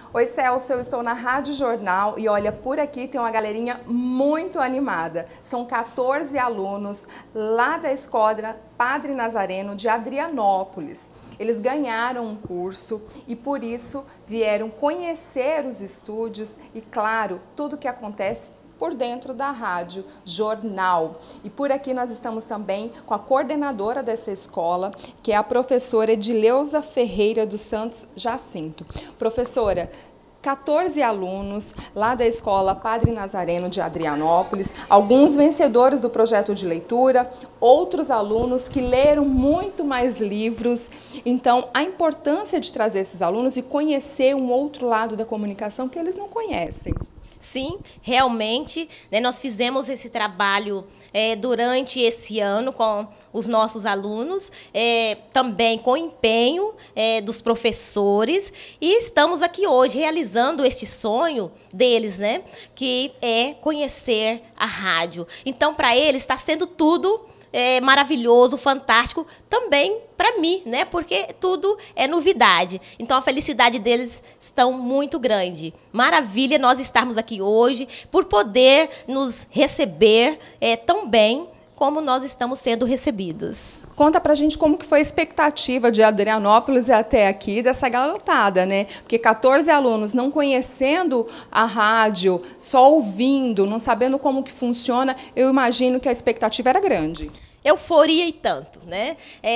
Oi Celso, eu estou na Rádio Jornal e olha, por aqui tem uma galerinha muito animada. São 14 alunos lá da Escola Padre Nazareno de Adrianópolis. Eles ganharam um curso e por isso vieram conhecer os estúdios e, claro, tudo o que acontece por dentro da Rádio Jornal. E por aqui nós estamos também com a coordenadora dessa escola, que é a professora Edileuza Ferreira dos Santos Jacinto. Professora, 14 alunos lá da Escola Padre Nazareno de Adrianópolis, alguns vencedores do projeto de leitura, outros alunos que leram muito mais livros. Então, a importância de trazer esses alunos e conhecer um outro lado da comunicação que eles não conhecem. Sim, realmente, né, nós fizemos esse trabalho durante esse ano com os nossos alunos, também com empenho dos professores, e estamos aqui hoje realizando este sonho deles, né, que é conhecer a rádio. Então, para eles está sendo tudo maravilhoso, fantástico, também para mim, né? Porque tudo é novidade. Então a felicidade deles está muito grande. Maravilha nós estarmos aqui hoje por poder nos receber tão bem como nós estamos sendo recebidos. Conta pra gente como que foi a expectativa de Adrianópolis até aqui dessa garotada, né? Porque 14 alunos não conhecendo a rádio, só ouvindo, não sabendo como que funciona, eu imagino que a expectativa era grande. Euforia e tanto, né?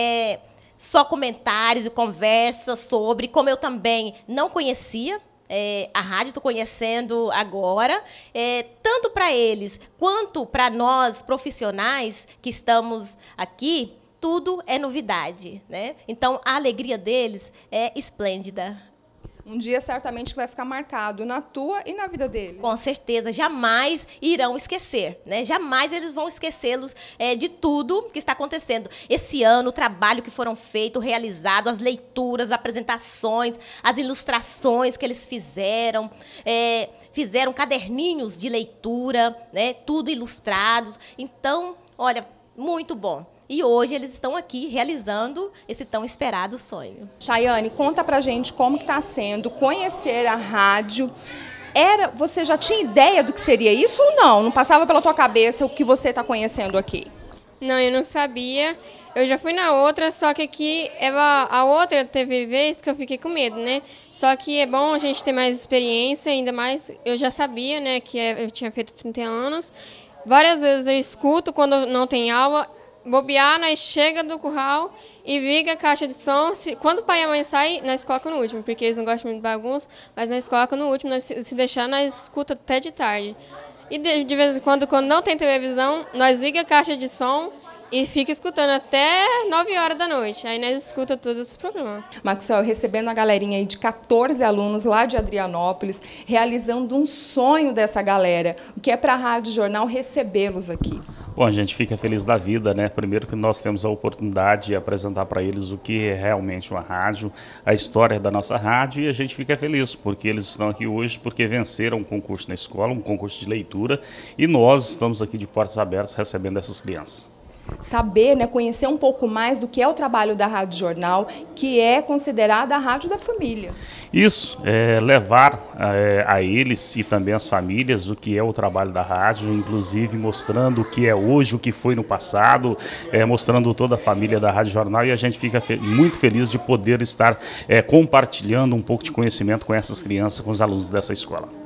Só comentários e conversas sobre, como eu também não conhecia a rádio, estou conhecendo agora, tanto para eles quanto para nós profissionais que estamos aqui, tudo é novidade, né? Então, a alegria deles é esplêndida. Um dia certamente vai ficar marcado na tua e na vida deles. Com certeza, jamais irão esquecer, né? Jamais eles vão esquecê-los de tudo que está acontecendo. Esse ano, o trabalho que foram feito, realizado, as leituras, as apresentações, as ilustrações que eles fizeram, fizeram caderninhos de leitura, né? Tudo ilustrados. Então, olha, muito bom. E hoje eles estão aqui realizando esse tão esperado sonho. Chayane, conta pra gente como que está sendo conhecer a rádio. Você já tinha ideia do que seria isso ou não? Não passava pela tua cabeça o que você está conhecendo aqui? Não, eu não sabia. Eu já fui na outra, só que aqui, a outra teve vez que eu fiquei com medo, né? Só que é bom a gente ter mais experiência, ainda mais eu já sabia, né, que eu tinha feito 30 anos. Várias vezes eu escuto quando não tem aula, bobear, nós chega do curral e liga a caixa de som. Quando o pai e a mãe saem, nós colocamos no último, porque eles não gostam muito de bagunça, mas nós colocamos no último, se deixar, nós escuta até de tarde. E de vez em quando não tem televisão, nós liga a caixa de som e fica escutando até 9 horas da noite. Aí nós escutamos todos esses programas. Maxwell, recebendo a galerinha aí de 14 alunos lá de Adrianópolis, realizando um sonho dessa galera, o que é para a Rádio Jornal recebê-los aqui. Bom, a gente fica feliz da vida, né? Primeiro que nós temos a oportunidade de apresentar para eles o que é realmente uma rádio, a história da nossa rádio, e a gente fica feliz porque eles estão aqui hoje porque venceram um concurso na escola, um concurso de leitura, e nós estamos aqui de portas abertas recebendo essas crianças. Saber, né, conhecer um pouco mais do que é o trabalho da Rádio Jornal, que é considerada a rádio da família. Isso, levar a eles e também as famílias o que é o trabalho da rádio, inclusive mostrando o que é hoje, o que foi no passado, mostrando toda a família da Rádio Jornal, e a gente fica muito feliz de poder estar compartilhando um pouco de conhecimento com essas crianças, com os alunos dessa escola.